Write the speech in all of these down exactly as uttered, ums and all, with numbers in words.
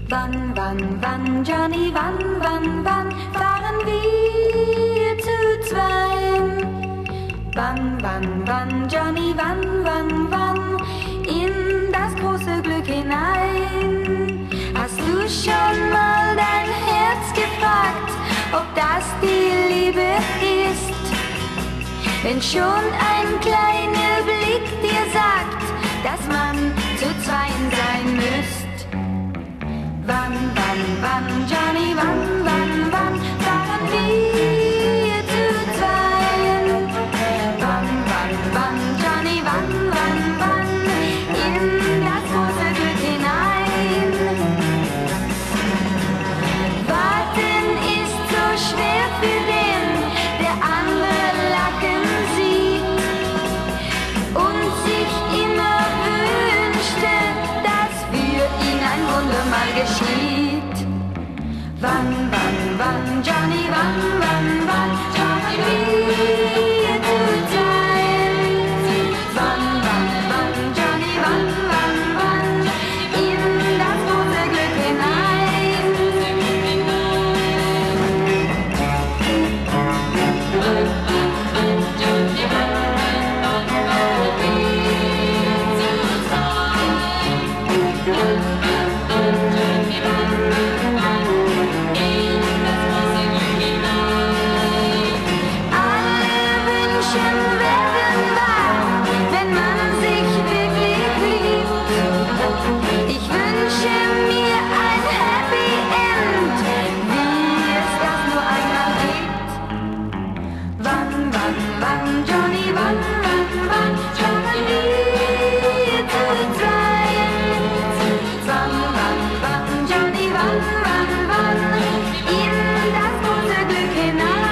Wann, wann, wann, Johnny, wann, wann, wann fahren wir zu zweien? Wann, wann, wann, Johnny, wann, wann, wann in das große Glück hinein? Hast du schon mal dein Herz gefragt, ob das die Liebe ist? Wenn schon ein kleiner Blick dir sagt, dass man zu zweien sein müsst. Wann, wann, wann, Johnny, wann, wann, wann fahren wir zu zweien? Wann, wann, wann, Johnny, wann, wann, wann in das große Glück hinein? Warten ist so schwer für den, der andere lachen sieht und sich immer wünschte, dass für ihn ein Wunder mal geschieht. Wann, wann, wann, Johnny, wann, wann, wann fahren wir zu zweien? Wann, wann, wann, Johnny, wann, wann, wann in das große Glück hinein?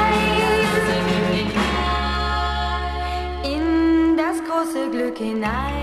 Glück hinein.